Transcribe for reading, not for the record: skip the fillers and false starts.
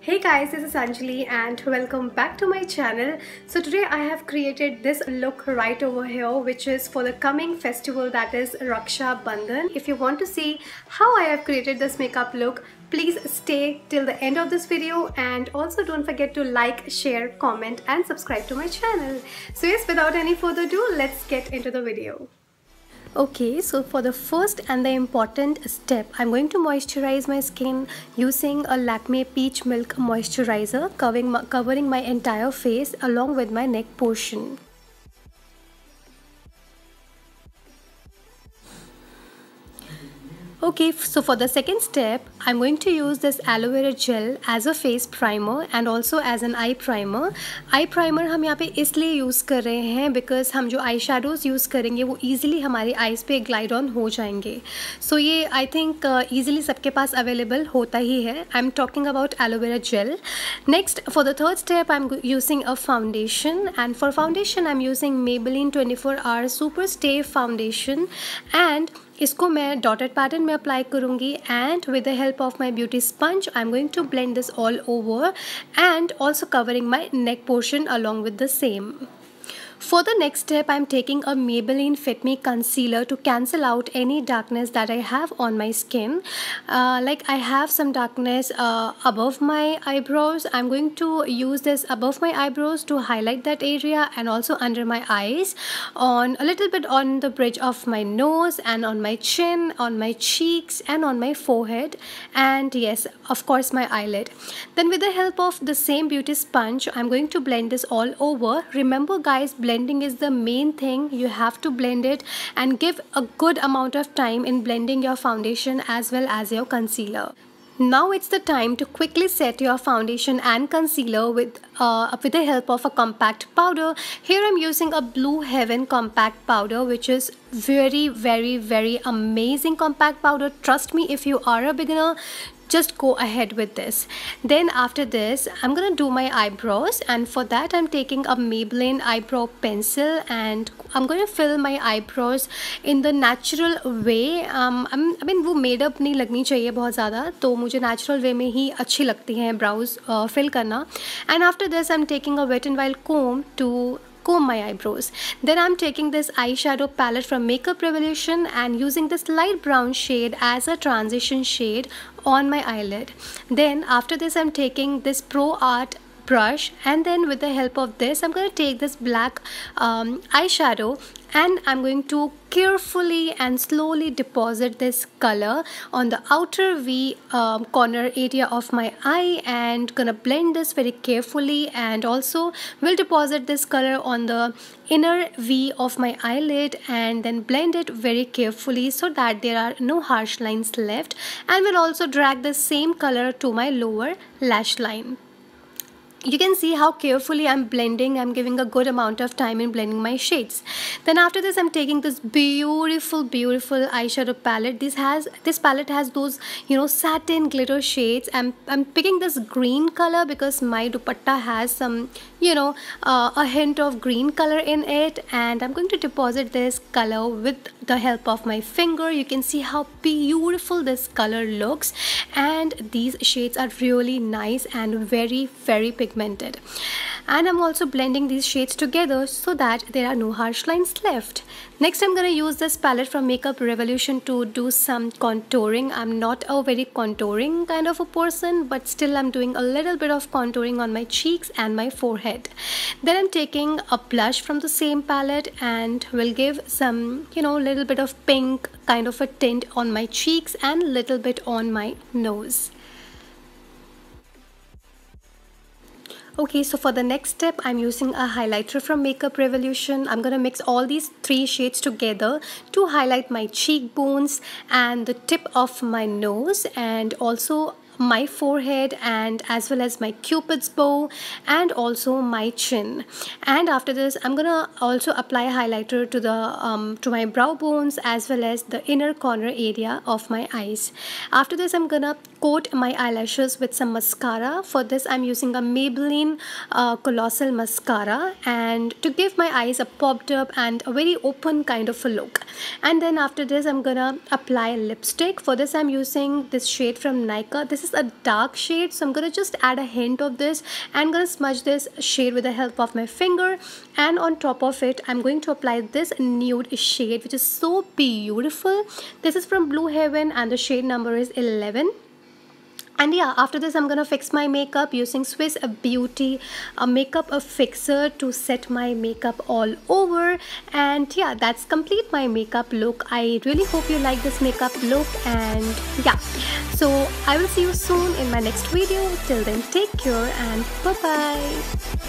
Hey guys, this is Anjali and welcome back to my channel. So today I have created this look right over here, which is for the coming festival, that is Raksha Bandhan. If you want to see how I have created this makeup look, please stay till the end of this video, and also don't forget to like, share, comment and subscribe to my channel. So yes, without any further ado, let's get into the video. Okay, so for the first and the important step, I'm going to moisturize my skin using a Lakme Peach Milk Moisturizer, covering my entire face along with my neck portion. Okay, so for the second step, I'm going to use this aloe vera gel as a face primer and also as an eye primer. Eye primer हम यहाँ पे इसलिए use कर रहे हैं because हम जो eye shadows use करेंगे वो easily हमारे आईज़ पे ग्लाइड ऑन हो जाएंगे. So ये I think easily सबके पास available होता ही है. I'm talking about aloe vera gel. Next, for the third step, I'm using a foundation, and for foundation I'm using Maybelline 24 Hour Super Stay Foundation, and इसको मैं dotted pattern में apply करूँगी and with the help of my beauty sponge I am going to blend this all over and also covering my neck portion along with the same. For the next step, I'm taking a Maybelline Fit Me concealer to cancel out any darkness that I have on my skin. Like I have some darkness above my eyebrows. I'm going to use this above my eyebrows to highlight that area, and also under my eyes, on a little bit on the bridge of my nose and on my chin, on my cheeks and on my forehead, and yes, of course my eyelid. Then with the help of the same beauty sponge, I'm going to blend this all over. Remember guys, blending is the main thing. You have to blend it and give a good amount of time in blending your foundation as well as your concealer. Now it's the time to quickly set your foundation and concealer with the help of a compact powder. Here I'm using a Blue Heaven compact powder, which is very amazing compact powder. Trust me, if you are a beginner, just go ahead with this. Then after this, I'm gonna do my eyebrows, and for that I'm taking a Maybelline eyebrow pencil and I'm going to fill my eyebrows in the natural way. I mean वो made up नहीं लगनी चाहिए बहुत ज़्यादा, तो मुझे natural way में ही अच्छी लगती हैं brows fill करना. And after this I'm taking a Wet n Wild comb to comb my eyebrows. Then I'm taking this eyeshadow palette from Makeup Revolution and using this light brown shade as a transition shade on my eyelid. Then after this I'm taking this Pro Art brush, and then with the help of this I'm going to take this black eyeshadow, and I'm going to carefully and slowly deposit this color on the outer V corner area of my eye, and gonna blend this very carefully, and also will deposit this color on the inner V of my eyelid, and then blend it very carefully so that there are no harsh lines left, and will also drag the same color to my lower lash line. You can see how carefully I'm blending. I'm giving a good amount of time in blending my shades. Then after this I'm taking this beautiful eyeshadow palette. This palette has those, you know, satin glitter shades. I'm picking this green color because my dupatta has some, you know, a hint of green color in it, and I'm going to deposit this color with the help of my finger. You can see how beautiful this color looks, and these shades are really nice and very pigmented. And I'm also blending these shades together so that there are no harsh lines left. Next I'm gonna use this palette from Makeup Revolution to do some contouring. I'm not a very contouring kind of a person, but still I'm doing a little bit of contouring on my cheeks and my forehead. Then I'm taking a blush from the same palette and will give some, you know, little bit of pink kind of a tint on my cheeks and little bit on my nose. Okay, so for the next step, I'm using a highlighter from Makeup Revolution. I'm gonna mix all these three shades together to highlight my cheekbones and the tip of my nose, and also my forehead, and as well as my cupid's bow and also my chin. And after this I'm gonna also apply highlighter to the to my brow bones as well as the inner corner area of my eyes. After this I'm gonna coat my eyelashes with some mascara. For this I'm using a Maybelline Colossal Mascara, and to give my eyes a popped up and a very open kind of a look. And then after this I'm gonna apply lipstick. For this I'm using this shade from Nykaa. This is a dark shade, so I'm gonna just add a hint of this and gonna smudge this shade with the help of my finger. And on top of it I'm going to apply this nude shade, which is so beautiful. This is from Blue Heaven and the shade number is 11. And yeah, after this I'm gonna fix my makeup using Swiss Beauty makeup fixer to set my makeup all over. And yeah, that's complete my makeup look. I really hope you like this makeup look, and yeah, so I will see you soon in my next video. Till then, take care and bye bye.